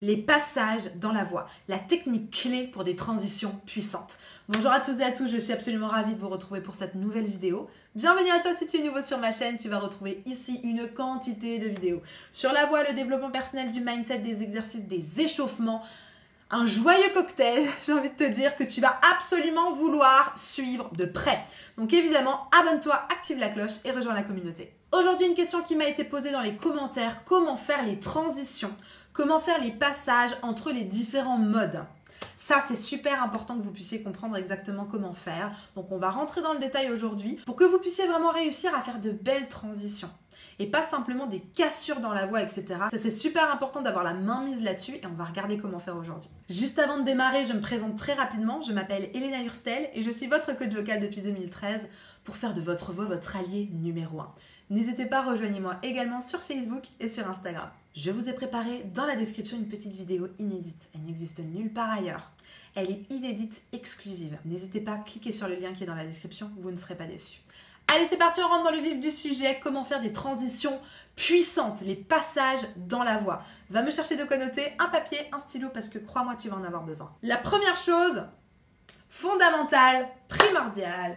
Les passages dans la voix, la technique clé pour des transitions puissantes. Bonjour à tous et à tous, je suis absolument ravie de vous retrouver pour cette nouvelle vidéo. Bienvenue à toi si tu es nouveau sur ma chaîne, tu vas retrouver ici une quantité de vidéos sur la voix, le développement personnel, du mindset, des exercices, des échauffements. Un joyeux cocktail, j'ai envie de te dire, que tu vas absolument vouloir suivre de près. Donc évidemment, abonne-toi, active la cloche et rejoins la communauté. Aujourd'hui, une question qui m'a été posée dans les commentaires, comment faire les transitions? Comment faire les passages entre les différents modes? Ça, c'est super important que vous puissiez comprendre exactement comment faire. Donc, on va rentrer dans le détail aujourd'hui pour que vous puissiez vraiment réussir à faire de belles transitions. Et pas simplement des cassures dans la voix, etc. Ça, c'est super important d'avoir la main mise là-dessus et on va regarder comment faire aujourd'hui. Juste avant de démarrer, je me présente très rapidement. Je m'appelle Elena Hurstel et je suis votre coach vocal depuis 2013 pour faire de votre voix votre allié numéro 1. N'hésitez pas, rejoignez-moi également sur Facebook et sur Instagram. Je vous ai préparé dans la description une petite vidéo inédite. Elle n'existe nulle part ailleurs. Elle est inédite, exclusive. N'hésitez pas à cliquer sur le lien qui est dans la description, vous ne serez pas déçus. Allez, c'est parti, on rentre dans le vif du sujet. Comment faire des transitions puissantes, les passages dans la voix. Va me chercher de quoi noter, un papier, un stylo, parce que crois-moi, tu vas en avoir besoin. La première chose, fondamentale, primordiale,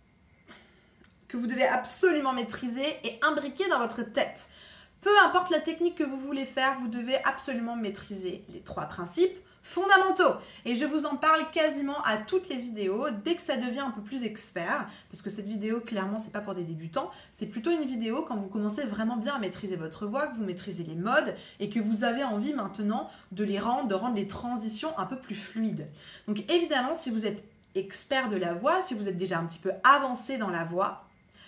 que vous devez absolument maîtriser et imbriquer dans votre tête. Peu importe la technique que vous voulez faire, vous devez absolument maîtriser les 3 principes fondamentaux. Et je vous en parle quasiment à toutes les vidéos, dès que ça devient un peu plus expert, parce que cette vidéo, clairement, c'est pas pour des débutants, c'est plutôt une vidéo quand vous commencez vraiment bien à maîtriser votre voix, que vous maîtrisez les modes et que vous avez envie maintenant de rendre les transitions un peu plus fluides. Donc évidemment, si vous êtes expert de la voix, si vous êtes déjà un petit peu avancé dans la voix,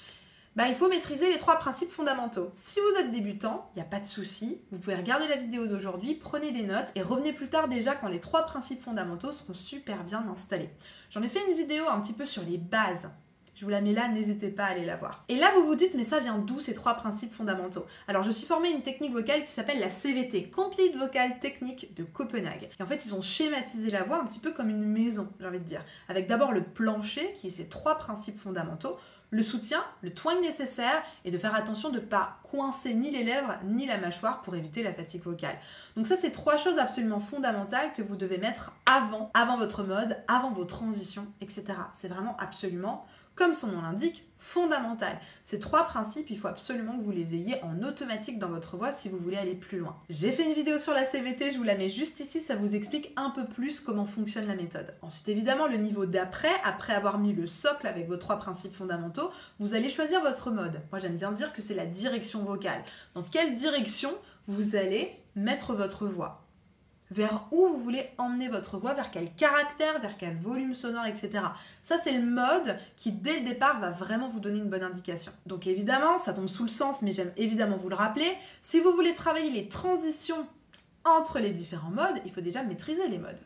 il faut maîtriser les 3 principes fondamentaux. Si vous êtes débutant, il n'y a pas de souci, vous pouvez regarder la vidéo d'aujourd'hui, prenez des notes et revenez plus tard déjà quand les 3 principes fondamentaux seront super bien installés. J'en ai fait une vidéo un petit peu sur les bases. Je vous la mets là, n'hésitez pas à aller la voir. Et là, vous vous dites, mais ça vient d'où ces 3 principes fondamentaux? Alors, je suis formée à une technique vocale qui s'appelle la CVT, Complete Vocal Technique de Copenhague. Et en fait, ils ont schématisé la voix un petit peu comme une maison, j'ai envie de dire. Avec d'abord le plancher, qui est ces 3 principes fondamentaux, le soutien, le twang nécessaire et de faire attention de ne pas coincer ni les lèvres ni la mâchoire pour éviter la fatigue vocale. Donc ça, c'est 3 choses absolument fondamentales que vous devez mettre avant votre mode, avant vos transitions, etc. C'est vraiment absolument, comme son nom l'indique, fondamental. Ces 3 principes, il faut absolument que vous les ayez en automatique dans votre voix si vous voulez aller plus loin. J'ai fait une vidéo sur la CVT, je vous la mets juste ici, ça vous explique un peu plus comment fonctionne la méthode. Ensuite, évidemment, le niveau d'après, après avoir mis le socle avec vos 3 principes fondamentaux, vous allez choisir votre mode. Moi, j'aime bien dire que c'est la direction vocale. Dans quelle direction vous allez mettre votre voix? Vers où vous voulez emmener votre voix, vers quel caractère, vers quel volume sonore, etc. Ça, c'est le mode qui, dès le départ, va vraiment vous donner une bonne indication. Donc évidemment, ça tombe sous le sens, mais j'aime évidemment vous le rappeler. Si vous voulez travailler les transitions entre les différents modes, il faut déjà maîtriser les modes.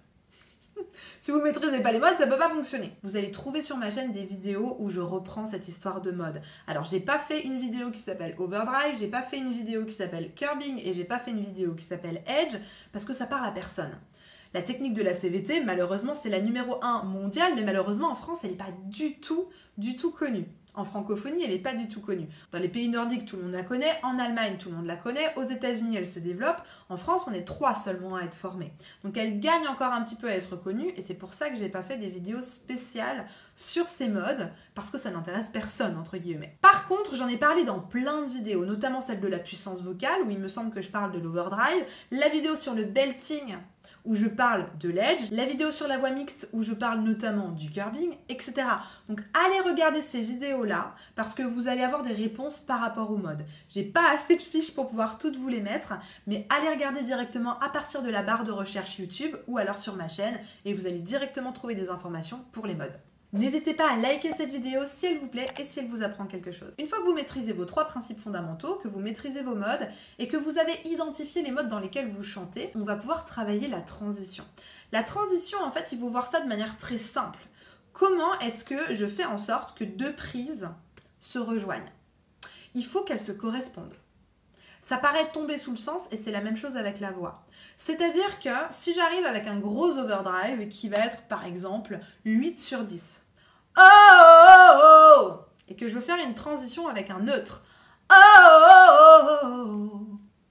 Si vous ne maîtrisez pas les modes, ça ne peut pas fonctionner. Vous allez trouver sur ma chaîne des vidéos où je reprends cette histoire de mode. Alors, j'ai pas fait une vidéo qui s'appelle Overdrive, j'ai pas fait une vidéo qui s'appelle Curbing et j'ai pas fait une vidéo qui s'appelle Edge parce que ça parle à personne. La technique de la CVT, malheureusement, c'est la numéro 1 mondiale, mais malheureusement, en France, elle n'est pas du tout connue. En francophonie, elle n'est pas du tout connue. Dans les pays nordiques, tout le monde la connaît. En Allemagne, tout le monde la connaît. Aux États-Unis, elle se développe. En France, on est 3 seulement à être formés. Donc, elle gagne encore un petit peu à être connue. Et c'est pour ça que je n'ai pas fait des vidéos spéciales sur ces modes, parce que ça n'intéresse personne, entre guillemets. Par contre, j'en ai parlé dans plein de vidéos, notamment celle de la puissance vocale, où il me semble que je parle de l'overdrive, la vidéo sur le belting, où je parle de l'edge, la vidéo sur la voix mixte où je parle notamment du curbing, etc. Donc allez regarder ces vidéos-là parce que vous allez avoir des réponses par rapport au mode. J'ai pas assez de fiches pour pouvoir toutes vous les mettre, mais allez regarder directement à partir de la barre de recherche YouTube ou alors sur ma chaîne et vous allez directement trouver des informations pour les modes. N'hésitez pas à liker cette vidéo si elle vous plaît et si elle vous apprend quelque chose. Une fois que vous maîtrisez vos 3 principes fondamentaux, que vous maîtrisez vos modes et que vous avez identifié les modes dans lesquels vous chantez, on va pouvoir travailler la transition. La transition, en fait, il faut voir ça de manière très simple. Comment est-ce que je fais en sorte que 2 prises se rejoignent? Il faut qu'elles se correspondent. Ça paraît tomber sous le sens et c'est la même chose avec la voix. C'est-à-dire que si j'arrive avec un gros overdrive qui va être par exemple 8 sur 10, oh, oh, oh, et que je veux faire une transition avec un neutre, oh, oh, oh, oh,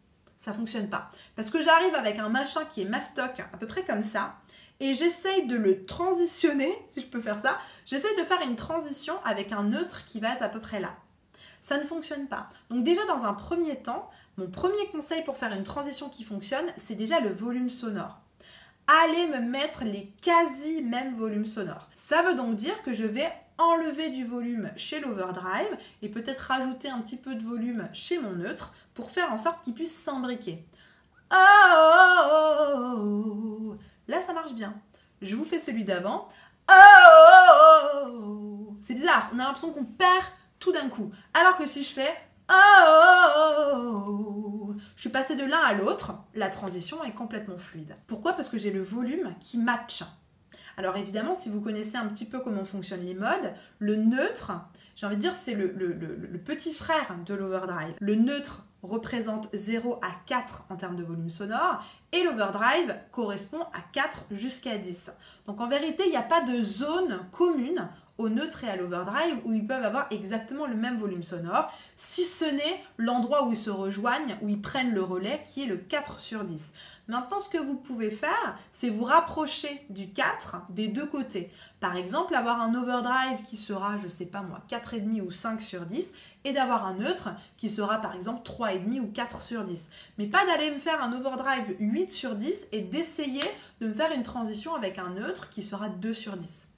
ça fonctionne pas. Parce que j'arrive avec un machin qui est mastoc, à peu près comme ça, et j'essaye de le transitionner, si je peux faire ça, j'essaye de faire une transition avec un neutre qui va être à peu près là. Ça ne fonctionne pas. Donc déjà, dans un premier temps, mon premier conseil pour faire une transition qui fonctionne, c'est déjà le volume sonore. Allez me mettre les quasi mêmes volumes sonores. Ça veut donc dire que je vais enlever du volume chez l'overdrive et peut-être rajouter un petit peu de volume chez mon neutre pour faire en sorte qu'il puisse s'imbriquer. Oh, oh, oh, oh. Là, ça marche bien. Je vous fais celui d'avant. Oh, oh, oh, oh. C'est bizarre, on a l'impression qu'on perd tout d'un coup. Alors que si je fais oh, oh, oh, je suis passée de l'un à l'autre, la transition est complètement fluide. Pourquoi? Parce que j'ai le volume qui match. Alors évidemment, si vous connaissez un petit peu comment fonctionnent les modes, le neutre, j'ai envie de dire, c'est le petit frère de l'overdrive. Le neutre représente 0 à 4 en termes de volume sonore et l'overdrive correspond à 4 jusqu'à 10. Donc en vérité, il n'y a pas de zone commune au neutre et à l'overdrive où ils peuvent avoir exactement le même volume sonore, si ce n'est l'endroit où ils se rejoignent, où ils prennent le relais, qui est le 4 sur 10. Maintenant, ce que vous pouvez faire, c'est vous rapprocher du 4 des deux côtés. Par exemple, avoir un overdrive qui sera, je ne sais pas moi, 4,5 ou 5 sur 10, et d'avoir un neutre qui sera par exemple 3,5 ou 4 sur 10. Mais pas d'aller me faire un overdrive 8 sur 10 et d'essayer de me faire une transition avec un neutre qui sera 2 sur 10.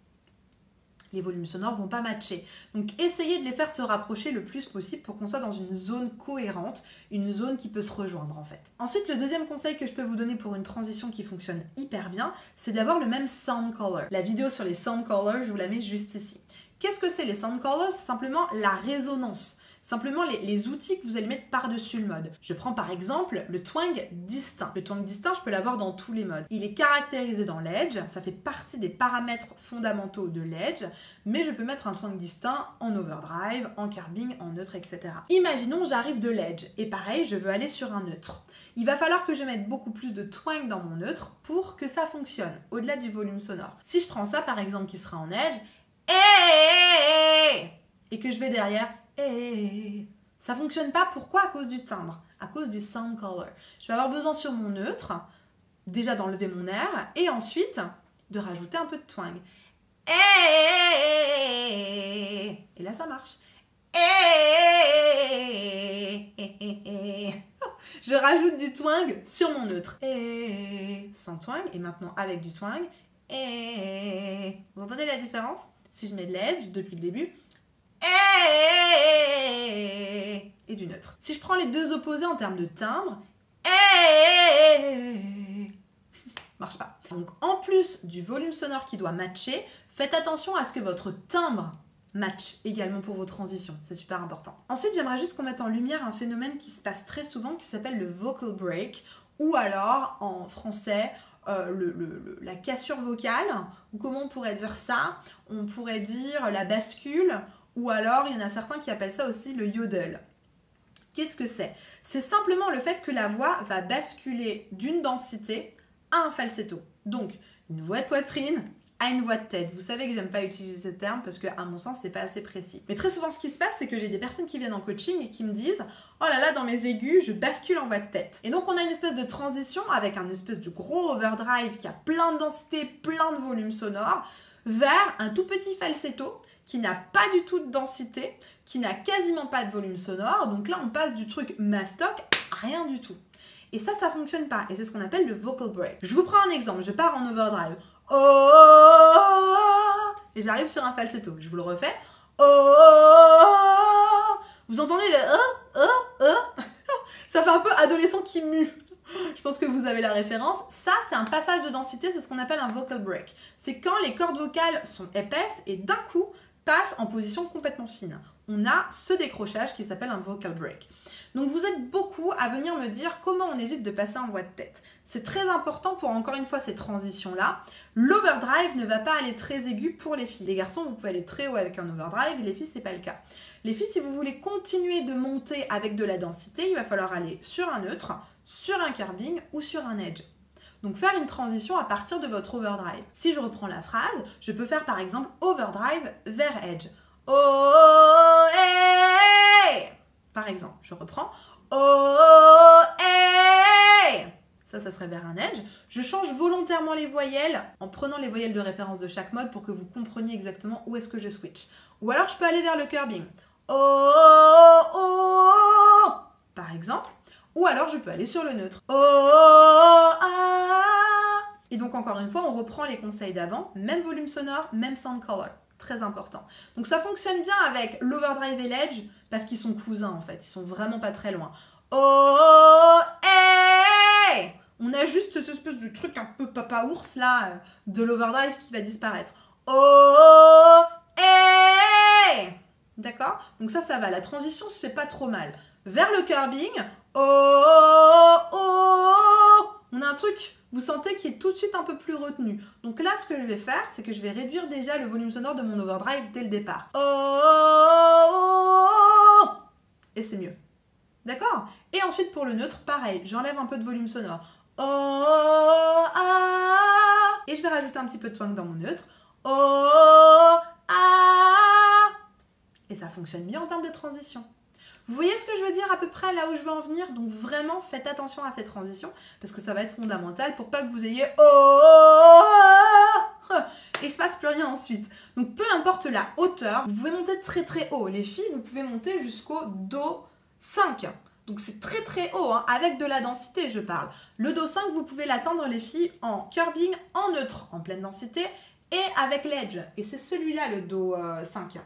Les volumes sonores ne vont pas matcher. Donc essayez de les faire se rapprocher le plus possible pour qu'on soit dans une zone cohérente, une zone qui peut se rejoindre en fait. Ensuite, le deuxième conseil que je peux vous donner pour une transition qui fonctionne hyper bien, c'est d'avoir le même sound color. La vidéo sur les sound colors, je vous la mets juste ici. Qu'est-ce que c'est les sound colors? C'est simplement la résonance. Simplement les outils que vous allez mettre par-dessus le mode. Je prends par exemple le twang distinct. Le twang distinct, je peux l'avoir dans tous les modes. Il est caractérisé dans l'Edge, ça fait partie des paramètres fondamentaux de l'Edge, mais je peux mettre un twang distinct en overdrive, en curbing, en neutre, etc. Imaginons, j'arrive de l'Edge, et pareil, je veux aller sur un neutre. Il va falloir que je mette beaucoup plus de twang dans mon neutre pour que ça fonctionne, au-delà du volume sonore. Si je prends ça par exemple qui sera en Edge, et que je vais derrière, ça fonctionne pas. Pourquoi? À cause du timbre, à cause du sound color. Je vais avoir besoin sur mon neutre, déjà d'enlever mon air, et ensuite de rajouter un peu de twang. Et là ça marche. Je rajoute du twang sur mon neutre. Sans twang, et maintenant avec du twang. Vous entendez la différence? Si je mets de l'edge depuis le début, et du neutre. Si je prends les deux opposés en termes de timbre, marche pas. Donc en plus du volume sonore qui doit matcher, faites attention à ce que votre timbre match également pour vos transitions, c'est super important. Ensuite, j'aimerais juste qu'on mette en lumière un phénomène qui se passe très souvent qui s'appelle le vocal break, ou alors en français la cassure vocale, ou comment on pourrait dire ça? On pourrait dire la bascule, ou alors il y en a certains qui appellent ça aussi le yodel. Qu'est-ce que c'est? C'est simplement le fait que la voix va basculer d'une densité à un falsetto. Donc, une voix de poitrine à une voix de tête. Vous savez que j'aime pas utiliser ce terme parce que, à mon sens, c'est pas assez précis. Mais très souvent, ce qui se passe, c'est que j'ai des personnes qui viennent en coaching et qui me disent « Oh là là, dans mes aigus, je bascule en voix de tête. » Et donc, on a une espèce de transition avec un espèce de gros overdrive qui a plein de densité, plein de volume sonore, vers un tout petit falsetto qui n'a pas du tout de densité, qui n'a quasiment pas de volume sonore. Donc là, on passe du truc mastoc à rien du tout. Et ça fonctionne pas. Et c'est ce qu'on appelle le vocal break. Je vous prends un exemple. Je pars en overdrive. Oh, et j'arrive sur un falsetto. Je vous le refais. Oh, vous entendez le ça fait un peu adolescent qui mue. Je pense que vous avez la référence. Ça, c'est un passage de densité, c'est ce qu'on appelle un vocal break. C'est quand les cordes vocales sont épaisses et d'un coup passent en position complètement fine. On a ce décrochage qui s'appelle un vocal break. Donc vous êtes beaucoup à venir me dire comment on évite de passer en voix de tête. C'est très important pour encore une fois ces transitions-là. L'overdrive ne va pas aller très aigu pour les filles. Les garçons, vous pouvez aller très haut avec un overdrive, les filles, c'est pas le cas. Les filles, si vous voulez continuer de monter avec de la densité, il va falloir aller sur un neutre, sur un curbing ou sur un edge. Donc faire une transition à partir de votre overdrive. Si je reprends la phrase, je peux faire par exemple overdrive vers edge. Oh, hey! Par exemple, je reprends. Oh, hey. Ça serait vers un edge. Je change volontairement les voyelles en prenant les voyelles de référence de chaque mode pour que vous compreniez exactement où est-ce que je switch. Ou alors je peux aller vers le curbing. Oh, oh, par exemple. Ou alors je peux aller sur le neutre. Oh, ah. Et donc encore une fois, on reprend les conseils d'avant. Même volume sonore, même sound color. Très important. Donc ça fonctionne bien avec l'overdrive et l'edge parce qu'ils sont cousins en fait. Ils sont vraiment pas très loin. Oh, hey. On a juste cette espèce de truc un peu papa ours là de l'overdrive qui va disparaître. Oh, hey. D'accord? Donc ça va. La transition se fait pas trop mal. Vers le curbing. Oh, oh. On a un truc, vous sentez, qui est tout de suite un peu plus retenu. Donc là, ce que je vais faire, c'est que je vais réduire déjà le volume sonore de mon overdrive dès le départ. Oh, oh. Et c'est mieux. D'accord? Et ensuite, pour le neutre, pareil. J'enlève un peu de volume sonore. Oh, ah. Et je vais rajouter un petit peu de twang dans mon neutre. Oh, ah. Et ça fonctionne mieux en termes de transition. Vous voyez ce que je veux dire à peu près là où je veux en venir? Donc vraiment, faites attention à ces transitions parce que ça va être fondamental pour pas que vous ayez oh et il se passe plus rien ensuite. Donc peu importe la hauteur, vous pouvez monter très très haut. Les filles, vous pouvez monter jusqu'au Do 5. Donc c'est très très haut, hein, avec de la densité je parle. Le Do 5, vous pouvez l'atteindre les filles en curbing, en neutre, en pleine densité et avec l'edge. Et c'est celui-là le Do 5.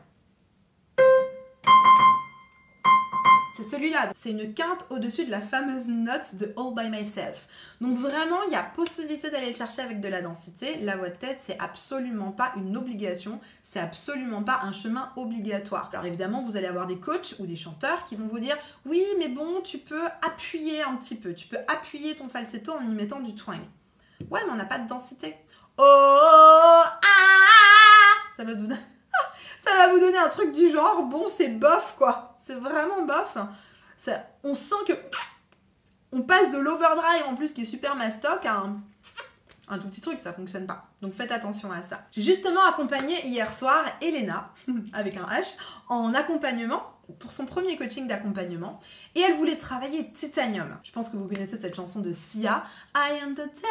C'est celui-là. C'est une quinte au-dessus de la fameuse note de All By Myself. Donc vraiment, il y a possibilité d'aller le chercher avec de la densité. La voix de tête, c'est absolument pas une obligation. C'est absolument pas un chemin obligatoire. Alors évidemment, vous allez avoir des coachs ou des chanteurs qui vont vous dire « Oui, mais bon, tu peux appuyer un petit peu. Tu peux appuyer ton falsetto en y mettant du twang. » Ouais, mais on n'a pas de densité. Oh, ah. Ça va vous donner un truc du genre, bon, c'est bof, quoi. C'est vraiment bof. On sent que on passe de l'overdrive en plus qui est super mastoc à un tout petit truc, ça fonctionne pas. Donc faites attention à ça. J'ai justement accompagné hier soir Elena, avec un H, en accompagnement, pour son premier coaching d'accompagnement. Et elle voulait travailler Titanium. Je pense que vous connaissez cette chanson de Sia. I am the titanium.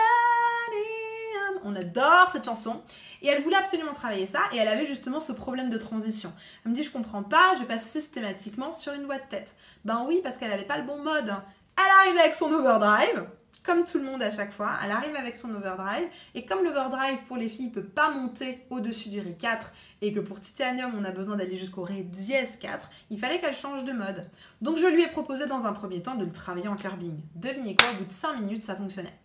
On adore cette chanson. Et elle voulait absolument travailler ça. Et elle avait justement ce problème de transition. Elle me dit, je comprends pas, je passe systématiquement sur une voix de tête. Ben oui, parce qu'elle avait pas le bon mode. Elle arrive avec son overdrive. Comme tout le monde à chaque fois, elle arrive avec son overdrive, et comme l'overdrive pour les filles ne peut pas monter au-dessus du Ré 4, et que pour Titanium on a besoin d'aller jusqu'au Ré dièse 4, il fallait qu'elle change de mode. Donc je lui ai proposé dans un premier temps de le travailler en curbing. Devinez quoi, au bout de 5 minutes ça fonctionnait.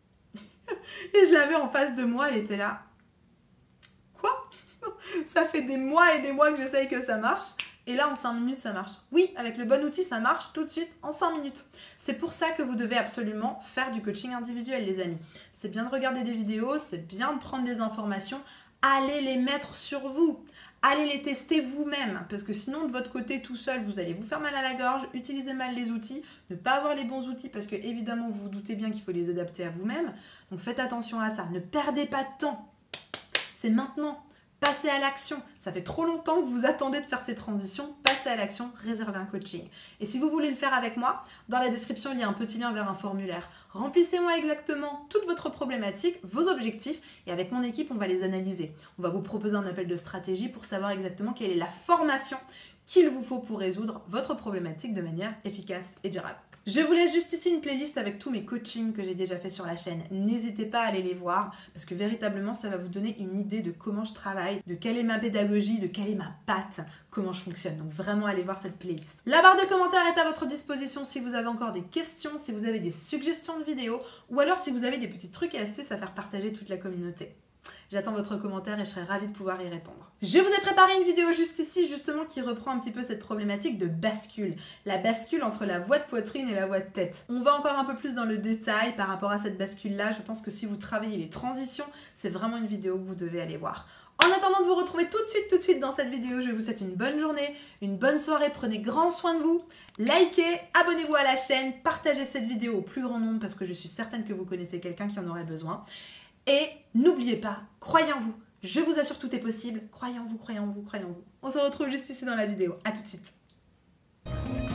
Et je l'avais en face de moi, elle était là. Quoi? Ça fait des mois et des mois que j'essaye que ça marche. Et là, en 5 minutes, ça marche. Oui, avec le bon outil, ça marche tout de suite en 5 minutes. C'est pour ça que vous devez absolument faire du coaching individuel, les amis. C'est bien de regarder des vidéos, c'est bien de prendre des informations. Allez les mettre sur vous. Allez les tester vous-même. Parce que sinon, de votre côté, tout seul, vous allez vous faire mal à la gorge, utiliser mal les outils, ne pas avoir les bons outils parce que, évidemment, vous vous doutez bien qu'il faut les adapter à vous-même. Donc, faites attention à ça. Ne perdez pas de temps. C'est maintenant. Passez à l'action. Ça fait trop longtemps que vous attendez de faire ces transitions. Passez à l'action, réservez un coaching. Et si vous voulez le faire avec moi, dans la description, il y a un petit lien vers un formulaire. Remplissez-moi exactement toute votre problématique, vos objectifs, et avec mon équipe, on va les analyser. On va vous proposer un appel de stratégie pour savoir exactement quelle est la formation qu'il vous faut pour résoudre votre problématique de manière efficace et durable. Je vous laisse juste ici une playlist avec tous mes coachings que j'ai déjà fait sur la chaîne. N'hésitez pas à aller les voir parce que véritablement ça va vous donner une idée de comment je travaille, de quelle est ma pédagogie, de quelle est ma patte, comment je fonctionne. Donc vraiment allez voir cette playlist. La barre de commentaires est à votre disposition si vous avez encore des questions, si vous avez des suggestions de vidéos ou alors si vous avez des petits trucs et astuces à faire partager toute la communauté. J'attends votre commentaire et je serai ravie de pouvoir y répondre. Je vous ai préparé une vidéo juste ici, justement, qui reprend un petit peu cette problématique de bascule. La bascule entre la voix de poitrine et la voix de tête. On va encore un peu plus dans le détail par rapport à cette bascule-là. Je pense que si vous travaillez les transitions, c'est vraiment une vidéo que vous devez aller voir. En attendant de vous retrouver tout de suite dans cette vidéo, je vous souhaite une bonne journée, une bonne soirée, prenez grand soin de vous, likez, abonnez-vous à la chaîne, partagez cette vidéo au plus grand nombre parce que je suis certaine que vous connaissez quelqu'un qui en aurait besoin. Et n'oubliez pas, croyez en vous, je vous assure tout est possible, croyez en vous, croyez en vous, croyez en vous. On se retrouve juste ici dans la vidéo, à tout de suite.